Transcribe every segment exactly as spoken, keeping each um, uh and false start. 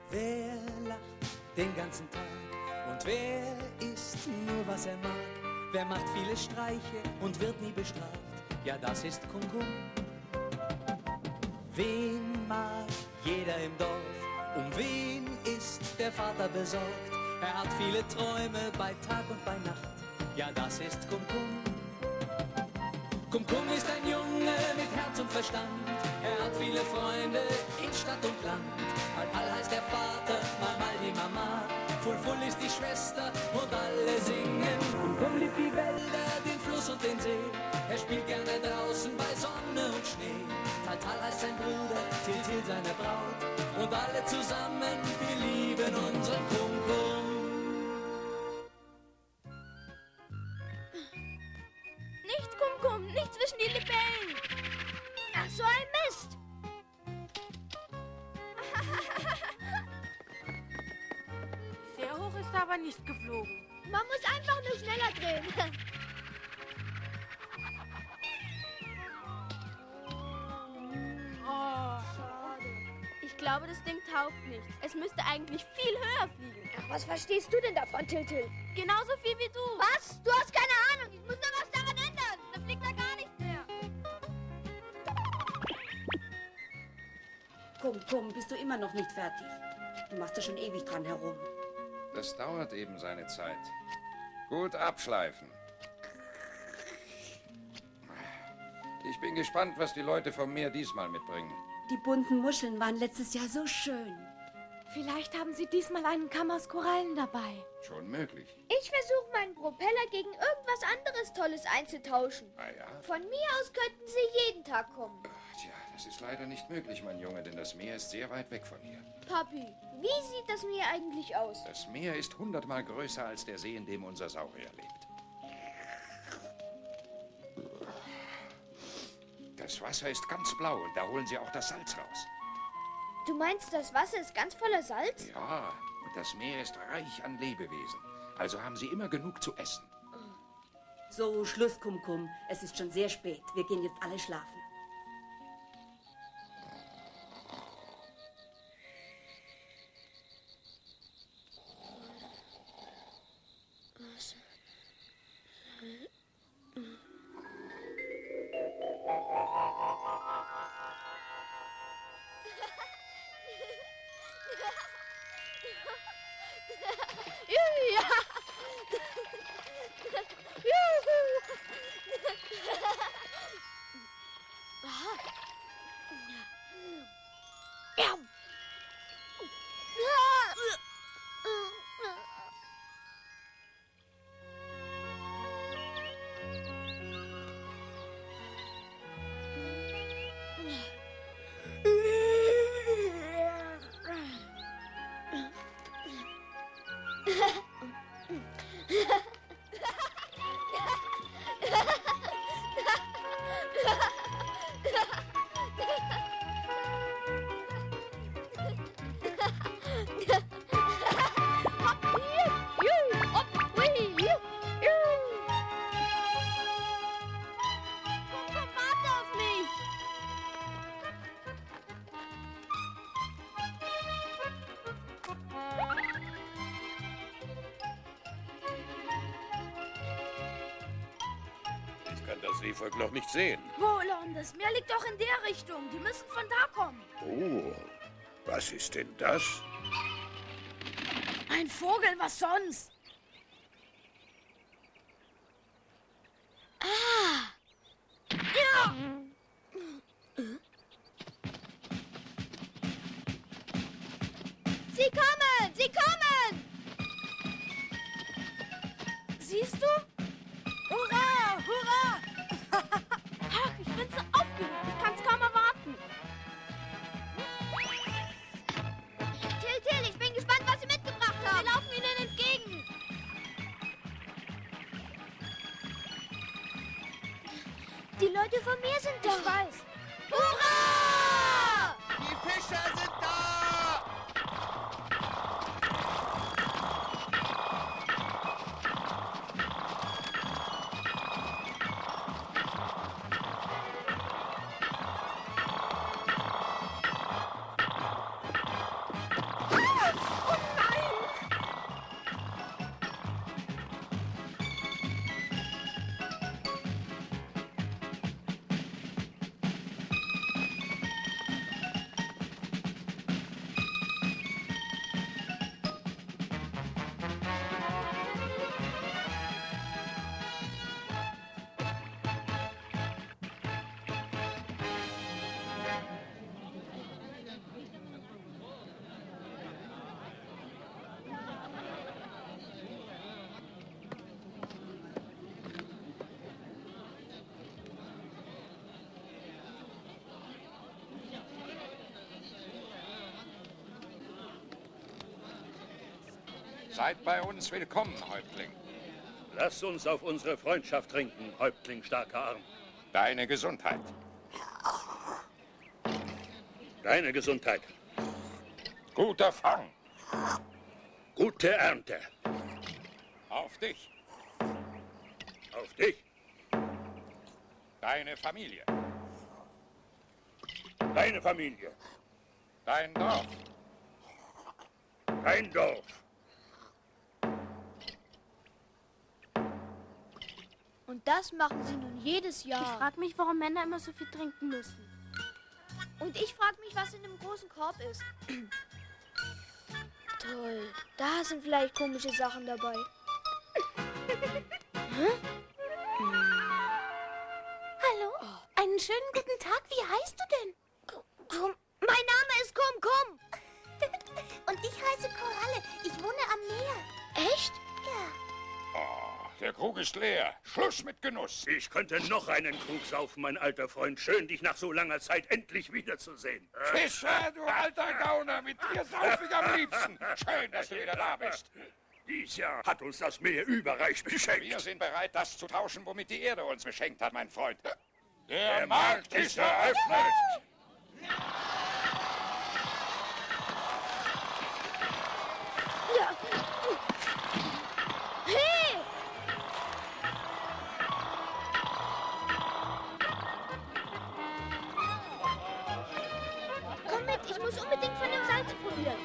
Wer lacht den ganzen Tag und wer isst nur, was er mag? Wer macht viele Streiche und wird nie bestraft? Ja, das ist Kum-Kum. Wen mag jeder im Dorf? Um wen ist der Vater besorgt? Er hat viele Träume bei Tag und bei Nacht. Ja, das ist Kum-Kum. Kum-Kum ist ein Junge mit Herz und Verstand. Er hat viele Freunde in Stadt und Land. Mal Pall heißt der Vater, mal mal die Mama. Ful-Ful ist die Schwester und alle singen. Kum-Kum liebt die Wälder, den Fluss und den See. Er spielt gerne draußen bei Sonne und Schnee. Tal-Tal heißt sein Bruder, Til-Til seine Braut. Und alle zusammen, wir lieben unseren Kum-Kum. Nicht Kum-Kum, nicht zwischen die Libellen. Ach, so ein Mist. Sehr hoch ist er aber nicht geflogen. Man muss einfach nur schneller drehen. Oh. Ich glaube, das Ding taugt nichts. Es müsste eigentlich viel höher fliegen. Ach, was verstehst du denn davon, Til-Til? Genauso viel wie du. Was? Du hast keine Ahnung. Ich muss nur was daran ändern. Dann fliegt er gar nicht mehr. Komm, komm, bist du immer noch nicht fertig? Du machst da schon ewig dran herum. Das dauert eben seine Zeit. Gut abschleifen. Ich bin gespannt, was die Leute vom Meer diesmal mitbringen. Die bunten Muscheln waren letztes Jahr so schön. Vielleicht haben Sie diesmal einen Kamm aus Korallen dabei. Schon möglich. Ich versuche meinen Propeller gegen irgendwas anderes Tolles einzutauschen. Ah ja? Von mir aus könnten Sie jeden Tag kommen. Tja, das ist leider nicht möglich, mein Junge, denn das Meer ist sehr weit weg von hier. Papi, wie sieht das Meer eigentlich aus? Das Meer ist hundertmal größer als der See, in dem unser Saurier lebt. Das Wasser ist ganz blau und da holen sie auch das Salz raus. Du meinst, das Wasser ist ganz voller Salz? Ja, und das Meer ist reich an Lebewesen. Also haben sie immer genug zu essen. So, Schluss, Kum-Kum. Es ist schon sehr spät. Wir gehen jetzt alle schlafen. Seevolk noch nicht sehen. Wo, Lon? Das Meer liegt doch in der Richtung. Die müssen von da kommen. Oh, was ist denn das? Ein Vogel, was sonst? Ah! Ja! Sie kommen! Sie kommen! Siehst du? Hurra! Hurra! Ach, ich bin so aufgeregt. Ich kann's kaum erwarten. Til-Til, ich bin gespannt, was Sie mitgebracht haben. Wir laufen Ihnen entgegen. Die Leute von mir sind da. Ich weiß. Hurra! Die Fischer sind da! Seid bei uns willkommen, Häuptling. Lass uns auf unsere Freundschaft trinken, Häuptling starker Arm. Deine Gesundheit. Deine Gesundheit. Guter Fang. Gute Ernte. Auf dich. Auf dich. Deine Familie. Deine Familie. Dein Dorf. Dein Dorf. Und das machen sie nun jedes Jahr. Ich frage mich, warum Männer immer so viel trinken müssen. Und ich frage mich, was in dem großen Korb ist. Toll. Da sind vielleicht komische Sachen dabei. Hä? Hallo? Einen schönen guten Tag. Wie heißt du denn? Kum. Mein Name ist Kum Kum. Und ich heiße Koralle. Ich wohne am Meer. Echt? Ja. Oh, der Krug ist leer. Schluss mit Genuss. Ich könnte noch einen Krug saufen, mein alter Freund. Schön, dich nach so langer Zeit endlich wiederzusehen. Fischer, du alter Gauner, mit dir sauf ich am liebsten. Schön, dass du wieder da bist. Dies Jahr hat uns das Meer überreich beschenkt. Wir sind bereit, das zu tauschen, womit die Erde uns beschenkt hat, mein Freund. Der, Der Markt ist eröffnet. Ja. Hey! Komm mit, ich muss unbedingt von dem Salz probieren.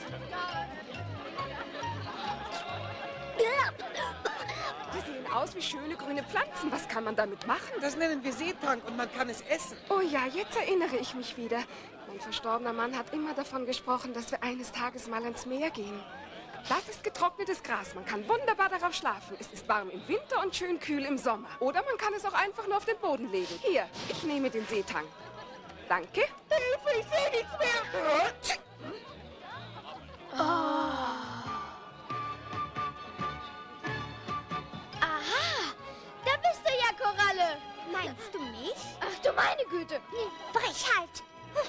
Die sehen aus wie schöne grüne Pflanzen. Was kann man damit machen? Das nennen wir Seetrank und man kann es essen. Oh ja, jetzt erinnere ich mich wieder. Mein verstorbener Mann hat immer davon gesprochen, dass wir eines Tages mal ans Meer gehen. Das ist getrocknetes Gras. Man kann wunderbar darauf schlafen. Es ist warm im Winter und schön kühl im Sommer. Oder man kann es auch einfach nur auf den Boden legen. Hier, ich nehme den Seetang. Danke. Hilfe, ich sehe nichts mehr. Aha! Da bist du ja, Koralle. Meinst du mich? Ach du meine Güte. Frechheit.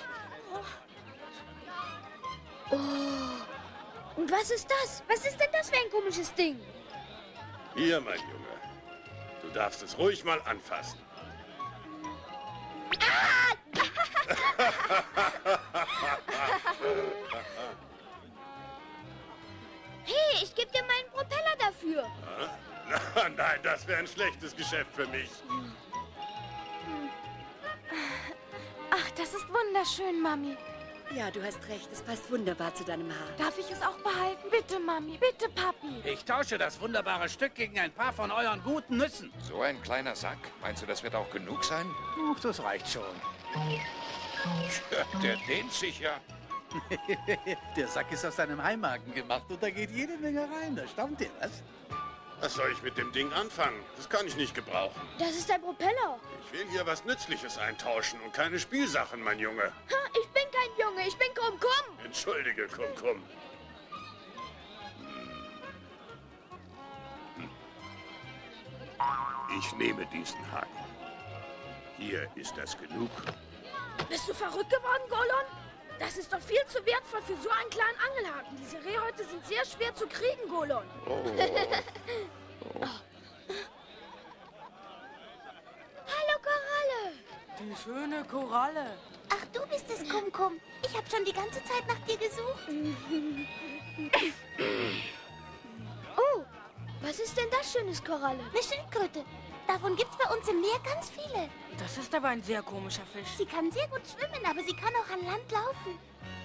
Oh. Und was ist das? Was ist denn das für ein komisches Ding? Hier, mein Junge. Du darfst es ruhig mal anfassen. Hey, ich gebe dir meinen Propeller dafür. Ah? Nein, das wäre ein schlechtes Geschäft für mich. Ach, das ist wunderschön, Mami. Ja, du hast recht. Es passt wunderbar zu deinem Haar. Darf ich es auch behalten? Bitte, Mami. Bitte, Papi. Ich tausche das wunderbare Stück gegen ein paar von euren guten Nüssen. So ein kleiner Sack. Meinst du, das wird auch genug sein? Uch, das reicht schon. Tja, der dehnt sich ja. Der Sack ist aus deinem Heimagen gemacht und da geht jede Menge rein. Da staunt ihr, was? Was soll ich mit dem Ding anfangen? Das kann ich nicht gebrauchen. Das ist ein Propeller. Ich will hier was Nützliches eintauschen und keine Spielsachen, mein Junge. Ha, ich bin kein Junge, ich bin Kum Kum. Entschuldige, Kum Kum. Ich nehme diesen Haken. Hier ist das genug. Bist du verrückt geworden, Golon? Das ist doch viel zu wertvoll für so einen kleinen Angelhaken. Diese Rehhäute sind sehr schwer zu kriegen, Golon. Oh. Oh. Hallo, Koralle. Die schöne Koralle. Ach, du bist es, Kum Kum. Ich habe schon die ganze Zeit nach dir gesucht. Oh, was ist denn das schönes, Koralle? Eine Schildkröte. Davon gibt's bei uns im Meer ganz viele. Das ist aber ein sehr komischer Fisch. Sie kann sehr gut schwimmen, aber sie kann auch an Land laufen.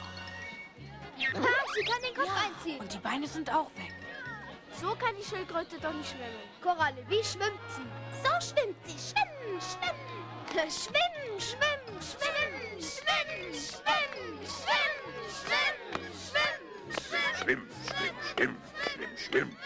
Ah, sie kann den Kopf einziehen. Und die Beine sind auch weg. So kann die Schildkröte doch nicht schwimmen. Koralle, wie schwimmt sie? So schwimmt sie. Schwimmen, schwimmen. Schwimmen, schwimmen, schwimmen, schwimmen, schwimmen, schwimmen, schwimmen, schwimmen, schwimmen. Schwimm, schwimm, schwimm, schwimm, schwimm.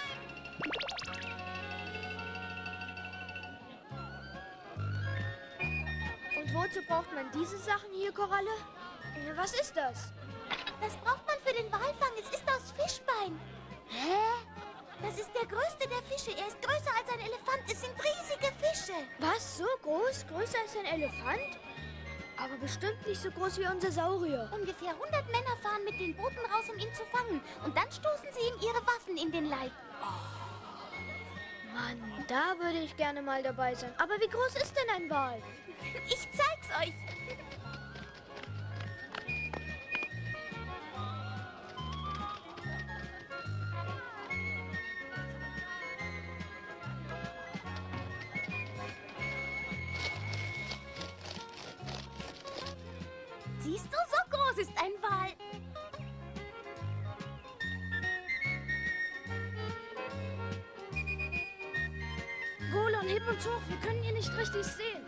Und wozu braucht man diese Sachen hier, Koralle? Was ist das? Das braucht man für den Walfang. Es ist aus Fischbein. Hä? Das ist der größte der Fische. Er ist größer als ein Elefant. Es sind riesige Fische. Was, so groß? Größer als ein Elefant? Aber bestimmt nicht so groß wie unser Saurier. Ungefähr hundert Männer fahren mit den Booten raus, um ihn zu fangen. Und dann stoßen sie ihm ihre Waffen in den Leib. Mann, da würde ich gerne mal dabei sein. Aber wie groß ist denn ein Wal? Ich zeig's euch. Siehst du, so groß ist ein Wal. Golan, heb uns hoch. Wir können hier nicht richtig sehen.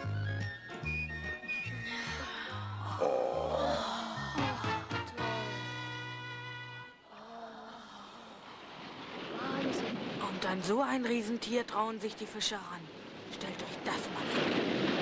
Wahnsinn. Und an so ein Riesentier trauen sich die Fischer ran. Stellt euch das mal vor.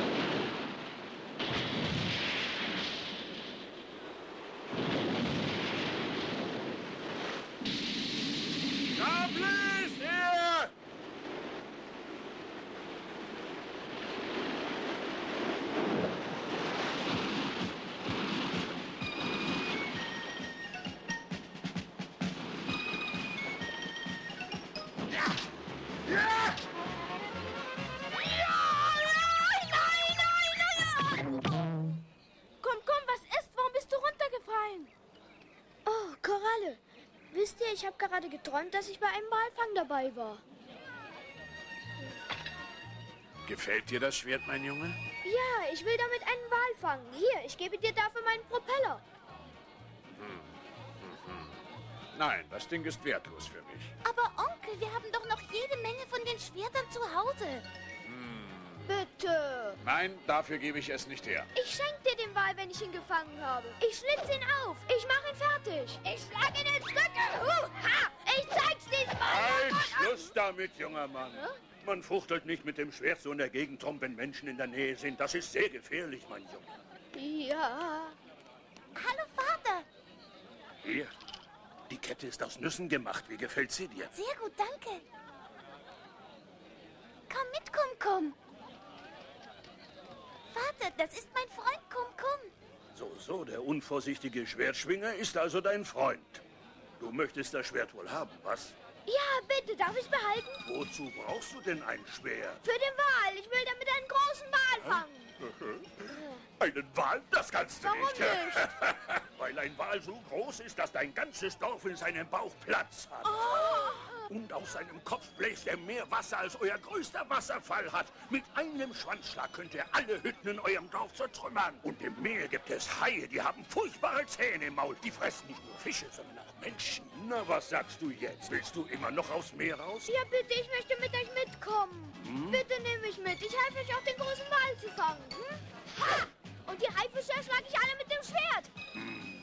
Wisst ihr, ich habe gerade geträumt, dass ich bei einem Walfang dabei war. Gefällt dir das Schwert, mein Junge? Ja, ich will damit einen Wal fangen. Hier, ich gebe dir dafür meinen Propeller. Hm. Hm, hm. Nein, das Ding ist wertlos für mich. Aber Onkel, wir haben doch noch jede Menge von den Schwertern zu Hause. Hm. Bitte. Nein, dafür gebe ich es nicht her. Ich schenke dir den Wal, wenn ich ihn gefangen habe. Ich schlitze ihn auf. Ich mache ihn fertig. Ich schlage ihn in Stücke. Huha! Ich zeig's diesmal. Ein Schluss damit, junger Mann. Hä? Man fuchtelt nicht mit dem Schwert so in der Gegend rum, wenn Menschen in der Nähe sind. Das ist sehr gefährlich, mein Junge. Ja. Hallo, Vater. Hier, die Kette ist aus Nüssen gemacht. Wie gefällt sie dir? Sehr gut, danke. Komm mit, Kum-Kum. Vater, das ist mein Freund Kum-Kum. So, so, der unvorsichtige Schwertschwinger ist also dein Freund. Du möchtest das Schwert wohl haben, was? Ja, bitte, darf ich es behalten? Wozu brauchst du denn ein Schwert? Für den Wal. Ich will damit einen großen Wal fangen. Einen Wal? Das kannst du Warum nicht. nicht? Weil ein Wal so groß ist, dass dein ganzes Dorf in seinem Bauch Platz hat. Oh. Und aus seinem Kopf bläst er mehr Wasser, als euer größter Wasserfall hat. Mit einem Schwanzschlag könnt ihr alle Hütten in eurem Dorf zertrümmern. Und im Meer gibt es Haie, die haben furchtbare Zähne im Maul. Die fressen nicht nur Fische, sondern auch Menschen. Na, was sagst du jetzt? Willst du immer noch aufs Meer raus? Ja, bitte, ich möchte mit euch mitkommen. Hm? Bitte nehmt mich mit. Ich helfe euch auch, den großen Wal zu fangen. Hm? Ha! Und die Haifische erschlage ich alle mit dem Schwert. Hm.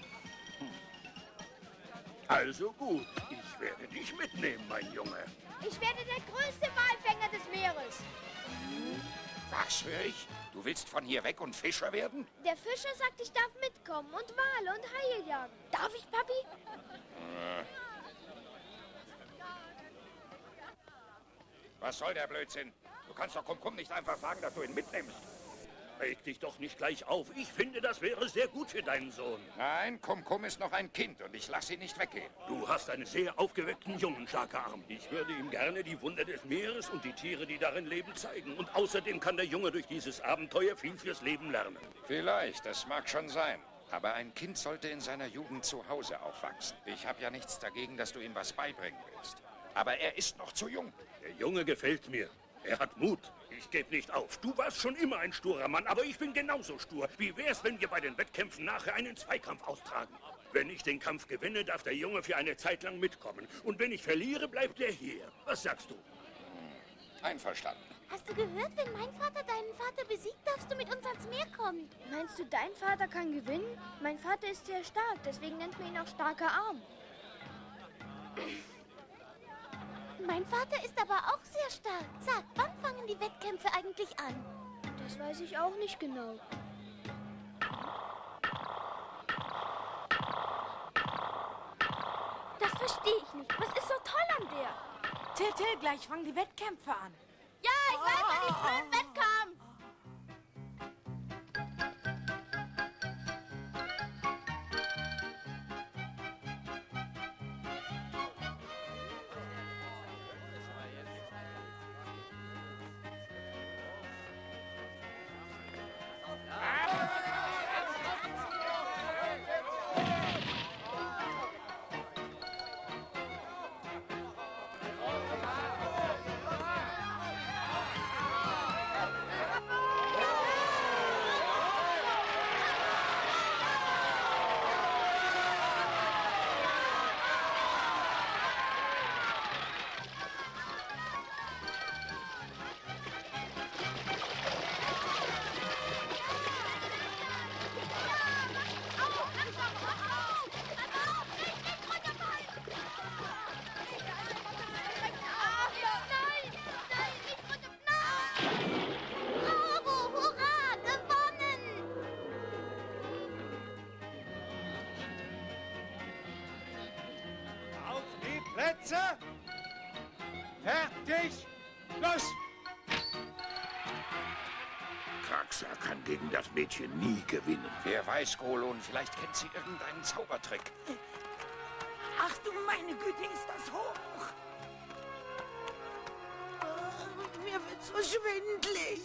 Also gut, ich werde dich mitnehmen, mein Junge. Ich werde der größte Walfänger des Meeres. Was höre ich? Du willst von hier weg und Fischer werden? Der Fischer sagt, ich darf mitkommen und Wale und Haie jagen. Darf ich, Papi? Äh. Was soll der Blödsinn? Du kannst doch Kum-Kum nicht einfach sagen, dass du ihn mitnimmst. Reg dich doch nicht gleich auf. Ich finde, das wäre sehr gut für deinen Sohn. Nein, Kum-Kum ist noch ein Kind und ich lasse ihn nicht weggehen. Du hast einen sehr aufgeweckten Jungen, Schakaarm. Ich würde ihm gerne die Wunder des Meeres und die Tiere, die darin leben, zeigen. Und außerdem kann der Junge durch dieses Abenteuer viel fürs Leben lernen. Vielleicht, das mag schon sein. Aber ein Kind sollte in seiner Jugend zu Hause aufwachsen. Ich habe ja nichts dagegen, dass du ihm was beibringen willst. Aber er ist noch zu jung. Der Junge gefällt mir. Er hat Mut. Ich gebe nicht auf. Du warst schon immer ein sturer Mann, aber ich bin genauso stur. Wie wär's, wenn wir bei den Wettkämpfen nachher einen Zweikampf austragen? Wenn ich den Kampf gewinne, darf der Junge für eine Zeit lang mitkommen. Und wenn ich verliere, bleibt er hier. Was sagst du? Hm, einverstanden. Hast du gehört, wenn mein Vater deinen Vater besiegt, darfst du mit uns ans Meer kommen. Meinst du, dein Vater kann gewinnen? Mein Vater ist sehr stark, deswegen nennt man ihn auch starker Arm. Mein Vater ist aber auch sehr stark. Sag, wann fangen die Wettkämpfe eigentlich an? Das weiß ich auch nicht genau. Das verstehe ich nicht. Was ist so toll an der? Till, Till, gleich fangen die Wettkämpfe an. Ja, ich weiß an den frühen Wettkampf. Spitze! Fertig! Los! Kraxa kann gegen das Mädchen nie gewinnen. Wer weiß, Golun, vielleicht kennt sie irgendeinen Zaubertrick. Ach du meine Güte, ist das hoch! Oh, mir wird so schwindelig.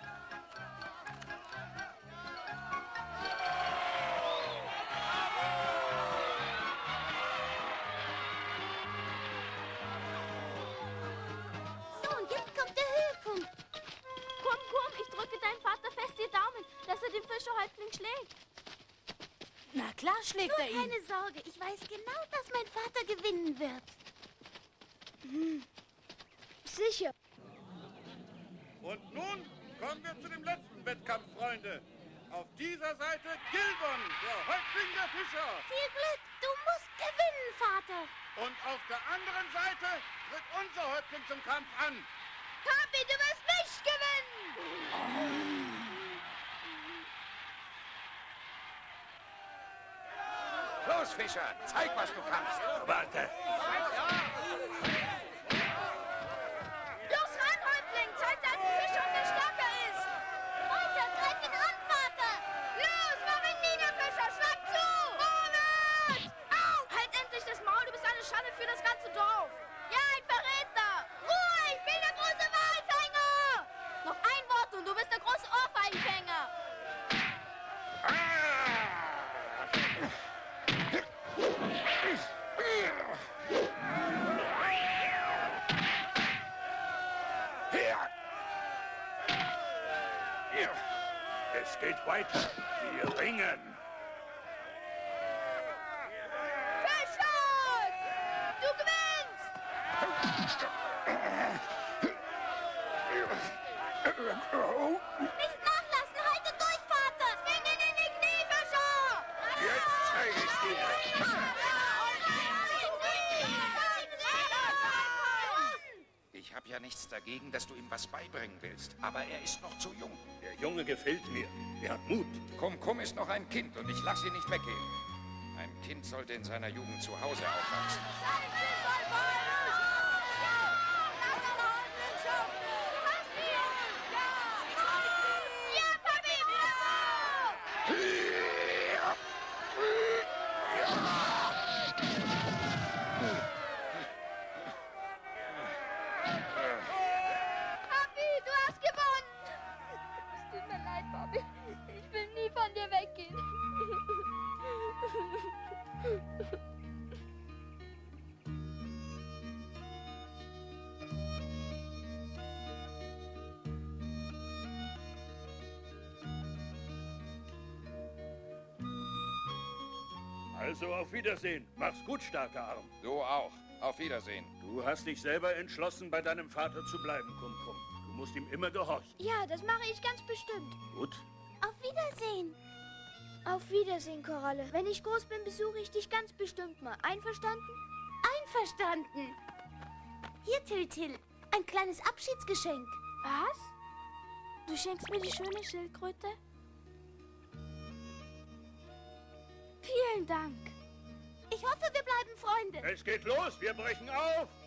So, und jetzt kommt der Höhepunkt. Komm, komm, ich drücke deinem Vater fest die Daumen, dass er den Fischerhäuptling schlägt. Na klar schlägt Nur er ihn. keine Sorge, ich weiß genau, dass mein Vater gewinnen wird. Hm. Sicher. Und nun kommen wir zu dem letzten Wettkampf, Freunde. Auf dieser Seite Gilbon, der Häuptling der Fischer. Viel Glück, du musst gewinnen, Vater. Und auf der anderen Seite tritt unser Häuptling zum Kampf an. Papi, du wirst nicht gewinnen! Los, Fischer, zeig, was du kannst. Warte. Los ran, Häuptling! Zeig deinem Fischer, wer stärker ist! Weiter, treib ihn an, Vater! Los, mach ihn nieder, Fischer! Schlag zu! Vorwärts! Au! Halt endlich das Maul, du bist eine Schande für das ganze Dorf! Ja, ein Verräter! Ruhe, ich bin der große Walfänger! Noch ein Wort und du bist der große Ohrfeigenfänger. Es geht weiter. Wir ringen. Fischer! Du gewinnst! Nicht nachlassen, halte durch, Vater! Zwing ihn in die Knie, Fischer! Jetzt zeige ich dir. Ich habe ja nichts dagegen, dass du ihm was beibringen willst. Aber er ist noch zu jung. Der Junge gefällt mir. Er hat Mut. Kum-Kum ist noch ein Kind und ich lasse ihn nicht weggehen. Ein Kind sollte in seiner Jugend zu Hause aufwachsen. Ja, Papi! Papi, du hast gewonnen! Es tut mir leid, Papi. Ich will nie von dir weggehen. Also auf Wiedersehen. Mach's gut, starker Arm. Du auch. Auf Wiedersehen. Du hast dich selber entschlossen, bei deinem Vater zu bleiben, Kum-Kum. Du musst ihm immer gehorchen. Ja, das mache ich ganz bestimmt. Gut. Auf Wiedersehen. Auf Wiedersehen, Koralle. Wenn ich groß bin, besuche ich dich ganz bestimmt mal. Einverstanden? Einverstanden. Hier, Till-Till, ein kleines Abschiedsgeschenk. Was? Du schenkst mir die schöne Schildkröte? Vielen Dank. Ich hoffe, wir bleiben Freunde. Es geht los. Wir brechen auf.